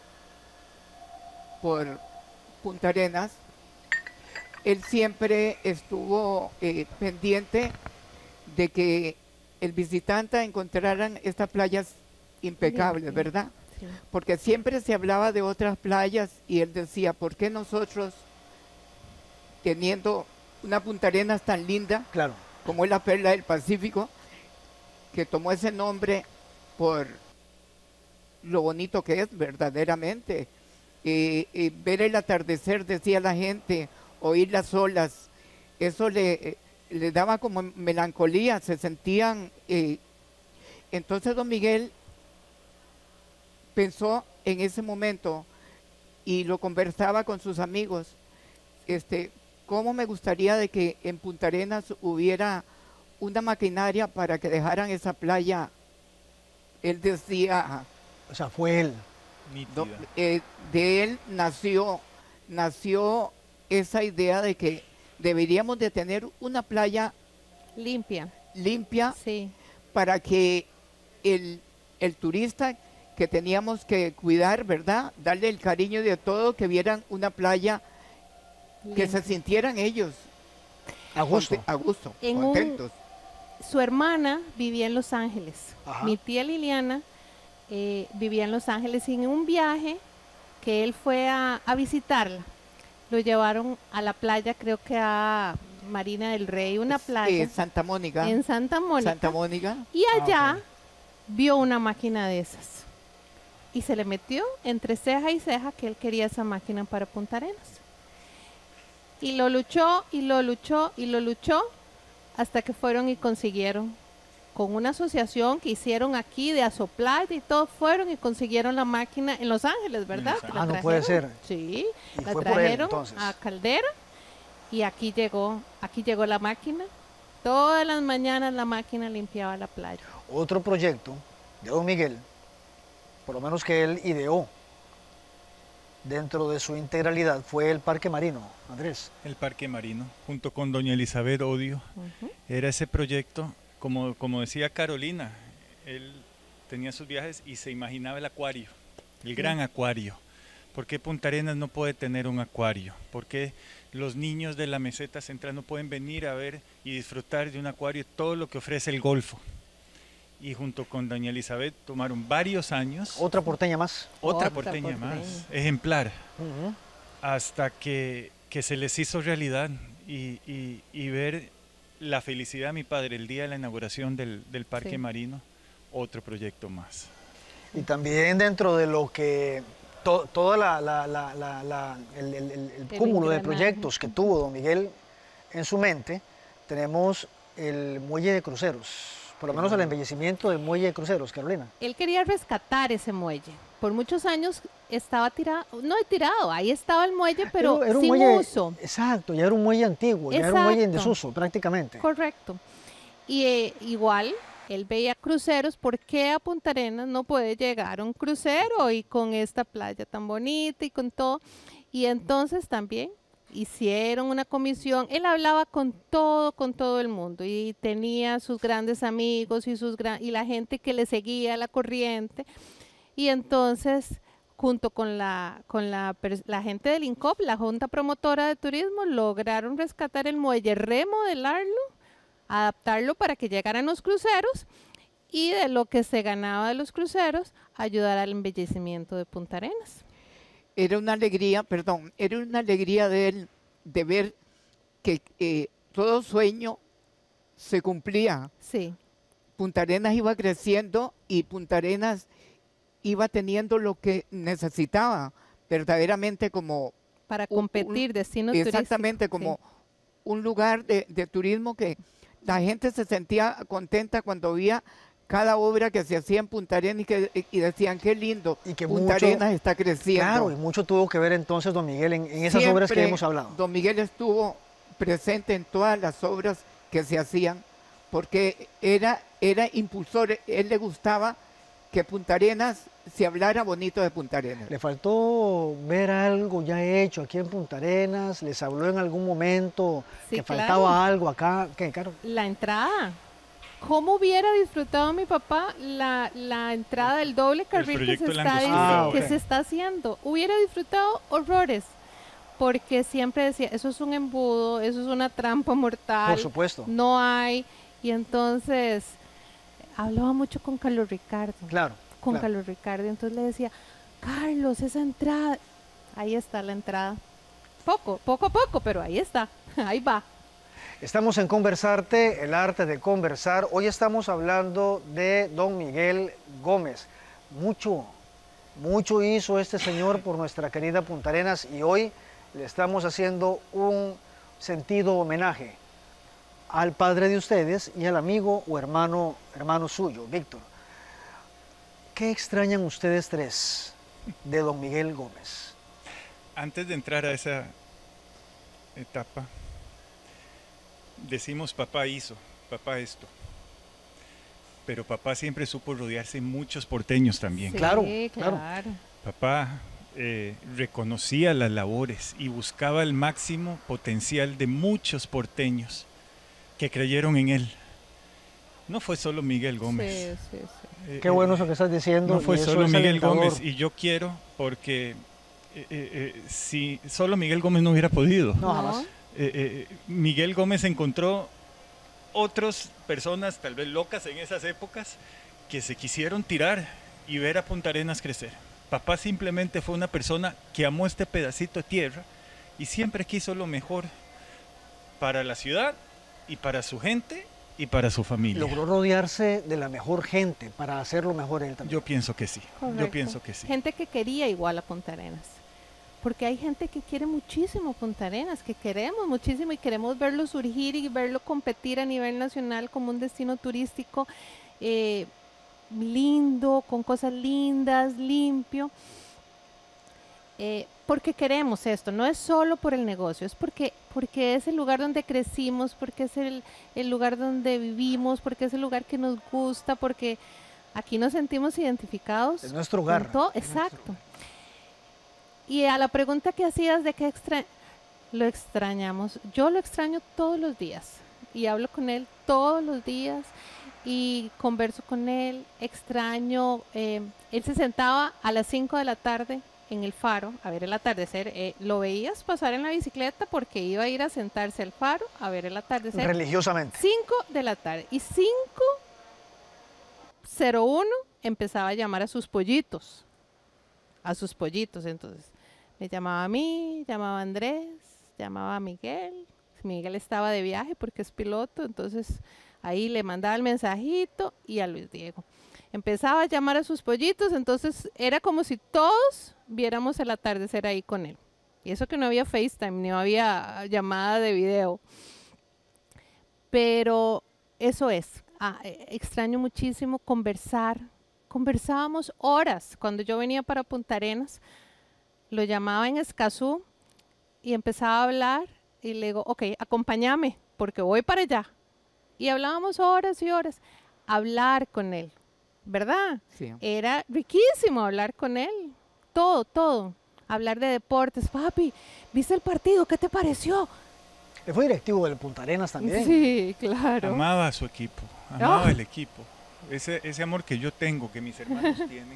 S5: por Punta Arenas, él siempre estuvo pendiente de que el visitante encontraran estas playas impecables,
S4: Bien,
S5: ¿verdad?
S4: sí.
S5: Porque siempre se hablaba de otras playas y él decía, ¿por qué nosotros, teniendo una Punta Arenas tan linda,
S2: Claro.
S5: como es la Perla del Pacífico, que tomó ese nombre por lo bonito que es verdaderamente? Ver el atardecer, decía la gente, oír las olas, eso le daba como melancolía, se sentían... entonces don Miguel pensó en ese momento y lo conversaba con sus amigos, cómo me gustaría de que en Punta Arenas hubiera una maquinaria para que dejaran esa playa. Él decía,
S2: O sea, fue él.
S3: Nítida.
S5: de él nació esa idea de que deberíamos de tener una playa
S4: Limpia.
S5: limpia,
S4: Sí.
S5: para que el turista que teníamos que cuidar, ¿verdad? Darle el cariño de todo, que vieran una playa, que se sintieran ellos
S2: A gusto.
S5: a gusto,
S4: En
S5: contentos.
S4: Su hermana vivía en Los Ángeles.
S2: Ajá.
S4: Mi tía Liliana vivía en Los Ángeles y en un viaje que él fue a visitarla, lo llevaron a la playa, creo que a Marina del Rey, una playa
S5: Santa Mónica.
S4: en Santa Mónica.
S5: Santa Mónica.
S4: Y allá
S2: ok.
S4: vio una máquina de esas. Y se le metió entre ceja y ceja que él quería esa máquina para Punta Arenas. Y lo luchó, y lo luchó, y lo luchó, hasta que fueron y consiguieron. Con una asociación que hicieron aquí de Asoplaya y todo, fueron y consiguieron la máquina en Los Ángeles, ¿verdad?
S3: Los
S4: La
S2: Ah, no puede
S4: trajeron.
S2: ser.
S4: Sí,
S2: Y
S4: la
S2: fue por él,
S4: trajeron
S2: entonces.
S4: a Caldera y aquí llegó la máquina. Todas las mañanas la máquina limpiaba la playa.
S2: Otro proyecto de don Miguel, por lo menos que él ideó dentro de su integralidad, fue el Parque Marino, Andrés.
S3: El Parque Marino, junto con doña Elizabeth Odio, era ese proyecto, como decía Carolina, él tenía sus viajes y se imaginaba el acuario, el gran acuario. ¿Por qué Punta Arenas no puede tener un acuario? ¿Por qué los niños de la meseta central no pueden venir a ver y disfrutar de un acuario, todo lo que ofrece el Golfo? Y junto con doña Elizabeth tomaron varios años.
S2: Otra porteña más.
S3: Otra
S4: Otra
S3: porteña
S4: porteña.
S3: más, ejemplar,
S2: Ujú.
S3: hasta que se les hizo realidad y ver la felicidad de mi padre el día de la inauguración del Parque
S4: Sí.
S3: Marino, otro proyecto más.
S2: Y también dentro de lo que toda el cúmulo de
S4: engranaje.
S2: proyectos que tuvo don Miguel en su mente, tenemos el muelle de cruceros, por lo menos el embellecimiento del muelle de cruceros, Carolina.
S4: Él quería rescatar ese muelle. Por muchos años estaba tirado, no tirado, ahí estaba el muelle, pero
S2: Era un
S4: sin
S2: muelle,
S4: uso.
S2: exacto, ya era un muelle antiguo, ya era un muelle en
S4: Exacto.
S2: desuso prácticamente.
S4: Correcto. Y igual, él veía cruceros, ¿por qué a Punta Arenas no puede llegar un crucero y con esta playa tan bonita y con todo? Y entonces también hicieron una comisión, él hablaba con todo el mundo y tenía sus grandes amigos y la gente que le seguía la corriente. Y entonces, junto con la gente del INCOP, la Junta Promotora de Turismo, lograron rescatar el muelle, remodelarlo, adaptarlo para que llegaran los cruceros y de lo que se ganaba de los cruceros, ayudar al embellecimiento de Punta Arenas.
S5: Era una alegría de él de ver que todo sueño se cumplía.
S4: Sí,
S5: Punta Arenas iba creciendo y Punta Arenas iba teniendo lo que necesitaba verdaderamente como
S4: para
S5: un-
S4: competir, destino turístico.
S5: exactamente como
S4: sí.
S5: un lugar de turismo que la gente se sentía contenta cuando veía cada obra que se hacía en Punta Arenas y decían qué lindo,
S2: Y que
S5: Punta
S2: mucho-
S5: Arenas está creciendo.
S2: Claro, y mucho tuvo que ver entonces don Miguel en esas obras que
S5: Siempre
S2: hemos hablado.
S5: Don Miguel estuvo presente en todas las obras que se hacían porque era impulsor, él le gustaba que Punta Arenas se hablara bonito de Punta Arenas.
S2: ¿Le faltó ver algo ya hecho aquí en Punta Arenas? ¿Les habló en algún momento
S4: Sí,
S2: que
S4: claro.
S2: faltaba algo acá? ¿Qué, Caro?
S4: La entrada. ¿Cómo hubiera disfrutado mi papá la entrada del doble carril que
S3: proyecto
S4: se,
S3: de la
S4: está,
S3: angostura,
S4: que
S2: ok.
S4: se está haciendo? Hubiera disfrutado horrores, porque siempre decía, eso es un embudo, eso es una trampa mortal.
S2: Por supuesto.
S4: No hay. Y entonces hablaba mucho con Carlos Ricardo.
S2: Claro.
S4: Con
S2: claro.
S4: Carlos Ricardo. Entonces le decía, Carlos, esa entrada. Ahí está la entrada. Poco a poco, pero ahí está. Ahí va.
S2: Estamos en Conversarte, el arte de conversar. Hoy estamos hablando de don Miguel Gómez. Mucho hizo este señor por nuestra querida Punta Arenas y hoy le estamos haciendo un sentido homenaje al padre de ustedes y al amigo o hermano suyo, Víctor. ¿Qué extrañan ustedes tres de don Miguel Gómez?
S3: Antes de entrar a esa etapa, decimos papá hizo, papá esto. Pero papá siempre supo rodearse de muchos porteños también.
S4: Sí,
S2: Claro,
S4: claro.
S3: Papá reconocía las labores y buscaba el máximo potencial de muchos porteños que creyeron en él. No fue solo Miguel Gómez.
S4: Sí.
S2: Qué bueno eso que estás diciendo.
S3: No fue
S2: y eso
S3: solo
S2: es
S3: Miguel
S2: alentador.
S3: Gómez, y yo quiero, porque si solo Miguel Gómez no hubiera podido.
S2: No, jamás.
S3: Miguel Gómez encontró otras personas, tal vez locas en esas épocas, que se quisieron tirar y ver a Punta Arenas crecer. Papá simplemente fue una persona que amó este pedacito de tierra y siempre quiso lo mejor para la ciudad y para su gente y para su familia.
S2: Logró rodearse de la mejor gente para hacerlo mejor él también.
S3: Yo pienso que sí.
S4: Correcto.
S3: Yo pienso que sí.
S4: Gente que quería igual a Punta Arenas. Porque hay gente que quiere muchísimo Punta Arenas, que queremos muchísimo y queremos verlo surgir y verlo competir a nivel nacional como un destino turístico lindo, con cosas lindas, limpio. Porque queremos esto, no es solo por el negocio, es porque es el lugar donde crecimos, porque es el lugar donde vivimos, porque es el lugar que nos gusta, porque aquí nos sentimos identificados.
S2: Es nuestro hogar.
S4: con todo. Exacto. Y a la pregunta que hacías de qué lo extrañamos, yo lo extraño todos los días y hablo con él todos los días y converso con él, extraño, él se sentaba a las 5 de la tarde en el faro a ver el atardecer, lo veías pasar en la bicicleta porque iba a ir a sentarse al faro a ver el atardecer.
S2: Religiosamente.
S4: 5 de la tarde y 5:01 empezaba a llamar a sus pollitos, entonces me llamaba a mí, llamaba a Andrés, llamaba a Miguel. Miguel estaba de viaje porque es piloto, entonces ahí le mandaba el mensajito y a Luis Diego. Empezaba a llamar a sus pollitos, entonces era como si todos viéramos el atardecer ahí con él. Y eso que no había FaceTime, no había llamada de video. Pero eso es, extraño muchísimo conversar. Conversábamos horas. Cuando yo venía para Punta Arenas, lo llamaba en Escazú y empezaba a hablar y le digo, ok, acompáñame porque voy para allá. Y hablábamos horas y horas. Hablar con él, ¿verdad?
S5: Sí.
S4: Era riquísimo hablar con él. Todo. Hablar de deportes. Papi, ¿viste el partido? ¿Qué te pareció?
S2: Él fue directivo del Punta Arenas también.
S4: Sí, claro.
S3: Amaba a su equipo, amaba el equipo. Ese amor que yo tengo, que mis hermanos tienen,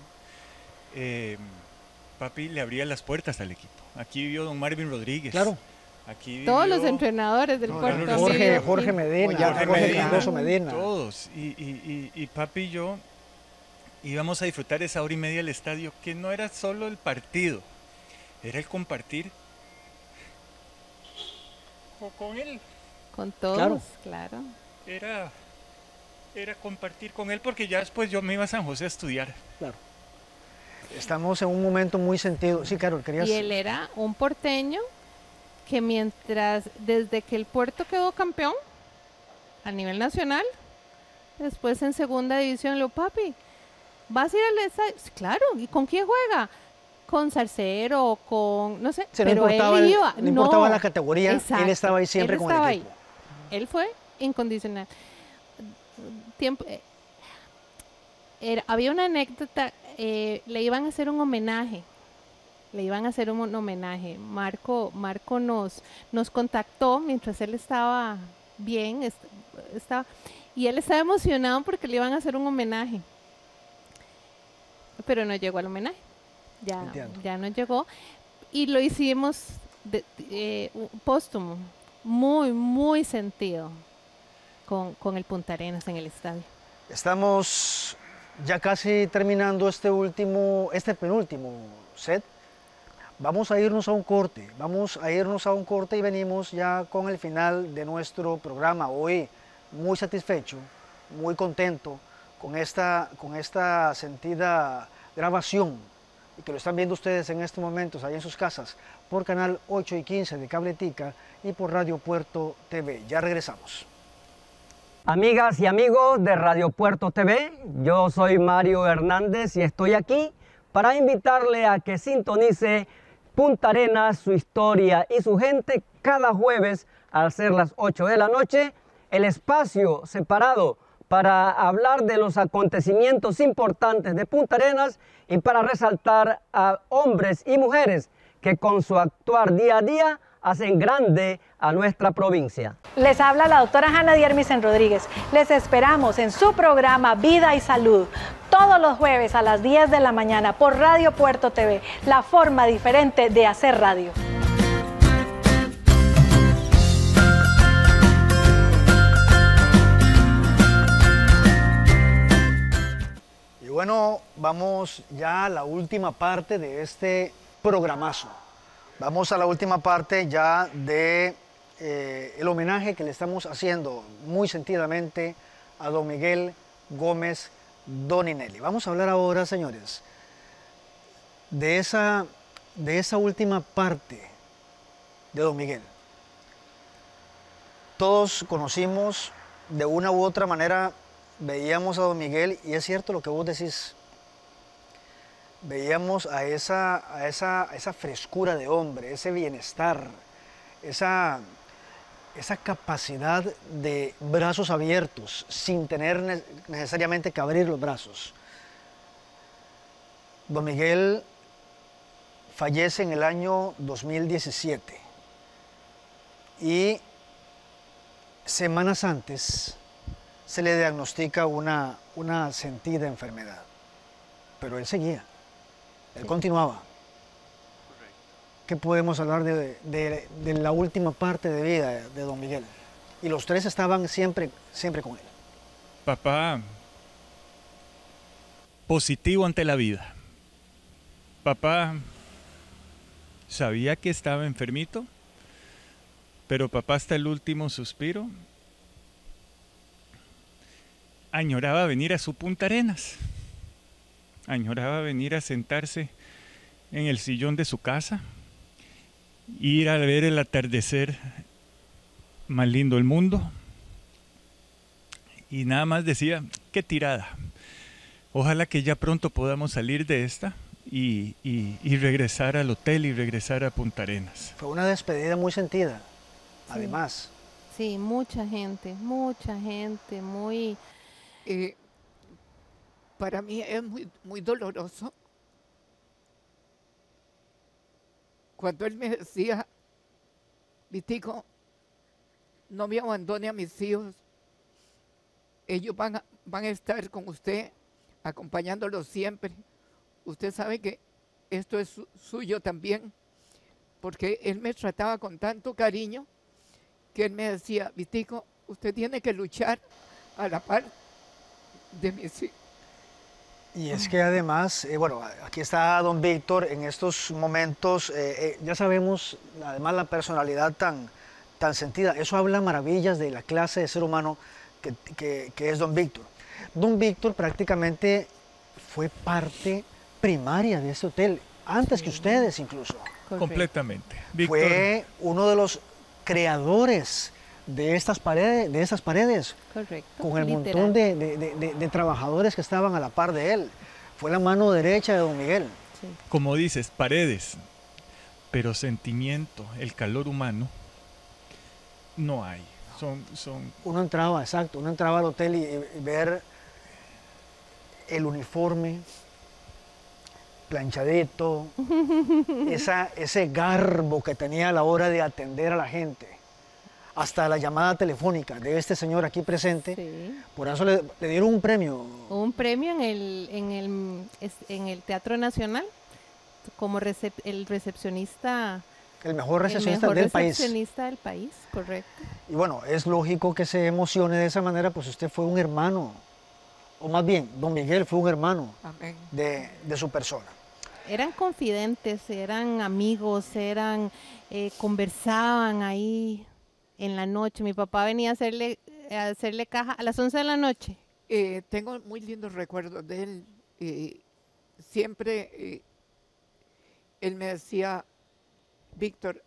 S3: papi le abría las puertas al equipo. Aquí vivió don Marvin Rodríguez.
S2: Claro.
S3: Aquí
S4: todos
S3: vivió
S4: los entrenadores del Puerto
S2: Jorge Medina, Jorge Cardoso Medina.
S3: Todos. Y papi y yo íbamos a disfrutar esa hora y media del estadio, que no era solo el partido, era el compartir con él.
S4: Con todos, claro.
S3: Era compartir con él, porque ya después yo me iba a San José a estudiar.
S2: Claro. Estamos en un momento muy sentido. Sí, Carol, querías...
S4: Y él era un porteño que desde que el Puerto quedó campeón a nivel nacional, después en segunda división, le digo, papi, ¿vas a ir al estadio? Claro, ¿y con quién juega? Con Zarcero, con, no sé, pero él iba.
S2: No importaba la categoría, exacto, él estaba ahí siempre con el equipo.
S4: Él fue incondicional. Había una anécdota, le iban a hacer un homenaje. Marco nos contactó mientras él estaba bien, y él estaba emocionado porque le iban a hacer un homenaje. Pero no llegó al homenaje. Ya no llegó. Y lo hicimos póstumo, muy, muy sentido con el Punta Arenas en el estadio.
S2: Estamos ya casi terminando este penúltimo set. Vamos a irnos a un corte, y venimos ya con el final de nuestro programa. Hoy muy satisfecho, muy contento con esta sentida grabación, y que lo están viendo ustedes en estos momentos ahí en sus casas por canal 8 y 15 de Cabletica y por Radio Puerto TV. Ya regresamos.
S8: Amigas y amigos de Radio Puerto TV, yo soy Mario Hernández y estoy aquí para invitarle a que sintonice Punta Arenas, su historia y su gente cada jueves al ser las 8 de la noche, el espacio separado para hablar de los acontecimientos importantes de Punta Arenas y para resaltar a hombres y mujeres que con su actuar día a día hacen grande a nuestra provincia.
S9: Les habla la doctora Hanna Diermisen Rodríguez. Les esperamos en su programa Vida y Salud todos los jueves a las 10 de la mañana por Radio Puerto TV, la forma diferente de hacer radio.
S2: Y bueno, vamos ya a la última parte de este programazo. Vamos a la última parte ya de el homenaje que le estamos haciendo muy sentidamente a don Miguel Gómez Doninelli. Vamos a hablar ahora, señores, de esa última parte de don Miguel. Todos conocimos de una u otra manera, veíamos a don Miguel, y es cierto lo que vos decís. Veíamos a esa frescura de hombre, ese bienestar, esa capacidad de brazos abiertos, sin tener necesariamente que abrir los brazos. Don Miguel fallece en el año 2017 y semanas antes se le diagnostica una sentida enfermedad, pero él seguía. Él continuaba. ¿Qué podemos hablar de la última parte de vida de don Miguel? Y los tres estaban siempre con él.
S3: Papá, positivo ante la vida. Papá sabía que estaba enfermito, pero papá hasta el último suspiro añoraba venir a su Punta Arenas. Añoraba venir a sentarse en el sillón de su casa, ir a ver el atardecer más lindo del mundo, y nada más decía, qué tirada, ojalá que ya pronto podamos salir de esta y regresar al hotel y regresar a Punta Arenas.
S2: Fue una despedida muy sentida, sí. Además.
S4: Sí, mucha gente, muy...
S5: Para mí es muy doloroso cuando él me decía, Vitico, no me abandone a mis hijos, ellos van a estar con usted, acompañándolos siempre. Usted sabe que esto es suyo también, porque él me trataba con tanto cariño que él me decía, Vitico, usted tiene que luchar a la par de mis hijos.
S2: Y es que además, bueno, aquí está don Víctor en estos momentos, ya sabemos además la personalidad tan sentida. Eso habla maravillas de la clase de ser humano que es don Víctor. Don Víctor prácticamente fue parte primaria de este hotel, antes que ustedes incluso.
S4: Correcto.
S3: Completamente. Víctor
S2: fue uno de los creadores de estas paredes,
S4: correcto,
S2: con el
S4: literal.
S2: montón de trabajadores que estaban a la par de él. Fue la mano derecha de don Miguel.
S4: Sí.
S3: como dices, paredes, pero sentimiento, el calor humano, no hay.
S2: Uno entraba, exacto, uno entraba al hotel y ver el uniforme planchadito, ese garbo que tenía a la hora de atender a la gente, hasta la llamada telefónica de este señor aquí presente.
S4: Sí.
S2: Por eso le dieron un premio.
S4: Un premio en el Teatro Nacional como el recepcionista.
S2: El mejor recepcionista del país.
S4: El recepcionista del país, correcto.
S2: Y bueno, es lógico que se emocione de esa manera, pues usted fue un hermano, o más bien, don Miguel fue un hermano de su persona.
S4: Eran confidentes, eran amigos, conversaban ahí en la noche. Mi papá venía a hacerle caja a las 11 de la noche.
S5: Tengo muy lindos recuerdos de él. Siempre él me decía, Víctor,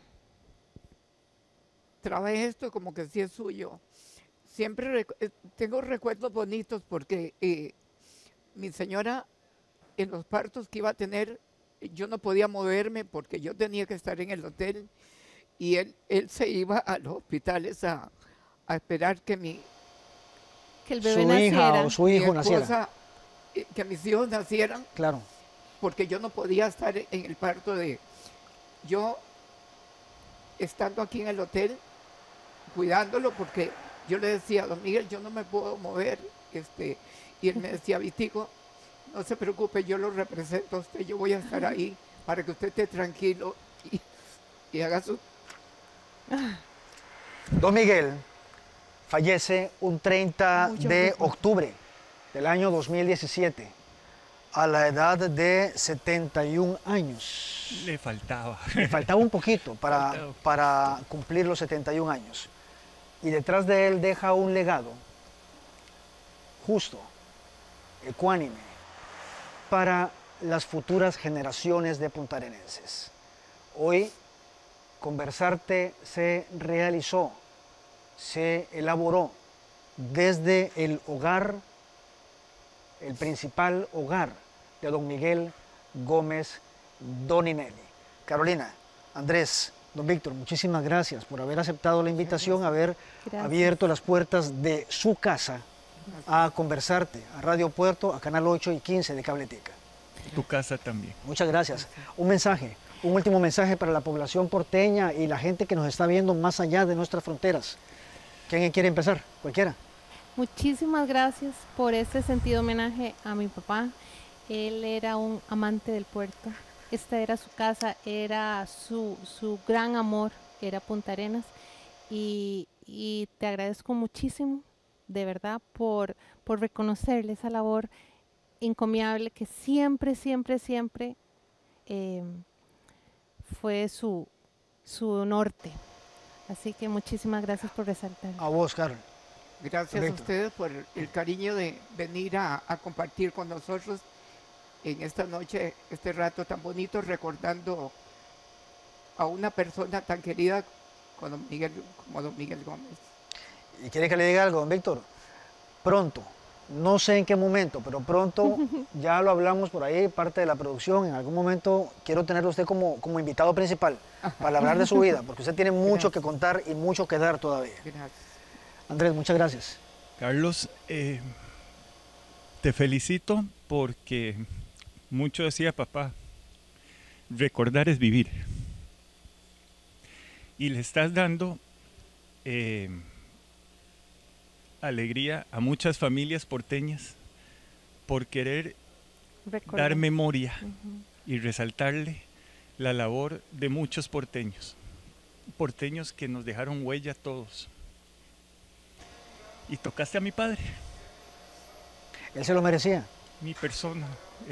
S5: trabaje esto como que sí es suyo. Siempre tengo recuerdos bonitos porque mi señora en los partos que iba a tener, yo no podía moverme porque yo tenía que estar en el hotel y él se iba a los hospitales a esperar que
S4: el bebé naciera.
S2: O su hijo naciera.
S5: Que mis hijos nacieran.
S2: Claro.
S5: Porque yo no podía estar en el parto yo estando aquí en el hotel, cuidándolo, porque yo le decía, don Miguel, yo no me puedo mover, y él me decía, Vitico, no se preocupe, yo lo represento a usted, yo voy a estar ahí para que usted esté tranquilo y haga su...
S2: Don Miguel fallece un 30 de octubre del año 2017 a la edad de 71 años.
S3: Le faltaba.
S2: Le faltaba un poquito para cumplir los 71 años. Y detrás de él deja un legado justo, ecuánime, para las futuras generaciones de puntarenenses. Hoy, Conversarte se realizó, se elaboró desde el hogar, el principal hogar de don Miguel Gómez Doninelli. Carolina, Andrés, don Víctor, muchísimas gracias por haber aceptado la invitación, haber abierto las puertas de su casa a Conversarte, a Radio Puerto, a Canal 8 y 15 de Cabletica.
S3: Tu casa también.
S2: Muchas gracias. Un mensaje, un último mensaje para la población porteña y la gente que nos está viendo más allá de nuestras fronteras. ¿Quién quiere empezar? Cualquiera.
S4: Muchísimas gracias por este sentido homenaje a mi papá. Él era un amante del puerto. Esta era su casa, era su gran amor, era Punta Arenas. Y te agradezco muchísimo, de verdad, por reconocerle esa labor encomiable que siempre fue su norte. Así que muchísimas gracias por resaltar.
S2: A vos, Carol.
S5: Gracias a ustedes por el cariño de venir a compartir con nosotros en esta noche, este rato tan bonito, recordando a una persona tan querida como don Miguel Gómez.
S2: ¿Y quiere que le diga algo, don Víctor? Pronto, no sé en qué momento, pero pronto, ya lo hablamos por ahí, parte de la producción, en algún momento quiero tenerlo usted como invitado principal para hablar de su vida, porque usted tiene mucho que contar y mucho que dar todavía.
S5: Gracias.
S2: Andrés, muchas gracias.
S3: Carlos, te felicito porque mucho decía papá, recordar es vivir. Y le estás dando alegría a muchas familias porteñas por querer dar memoria y resaltarle la labor de muchos porteños que nos dejaron huella a todos. Y tocaste a mi padre.
S2: Él se lo merecía.
S3: Mi persona.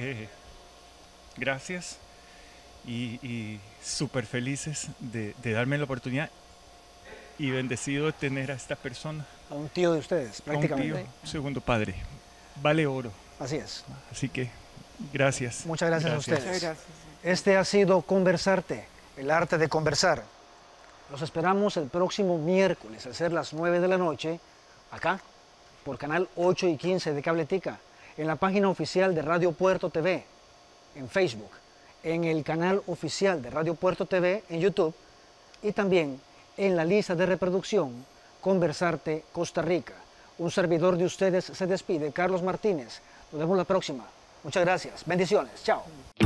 S3: Gracias y súper felices de darme la oportunidad y bendecido de tener a esta persona.
S2: A un tío de ustedes, prácticamente.
S3: A un tío, segundo padre. Vale oro.
S2: Así es.
S3: Así que, gracias.
S2: Muchas gracias a ustedes.
S5: Muchas gracias.
S2: Este ha sido Conversarte, el arte de conversar. Los esperamos el próximo miércoles, al ser las 9 de la noche, acá, por Canal 8 y 15 de Cabletica, en la página oficial de Radio Puerto TV, en Facebook, en el canal oficial de Radio Puerto TV, en YouTube, y también en la lista de reproducción Conversarte Costa Rica. Un servidor de ustedes se despide, Carlos Martínez. Nos vemos la próxima. Muchas gracias. Bendiciones. Chao.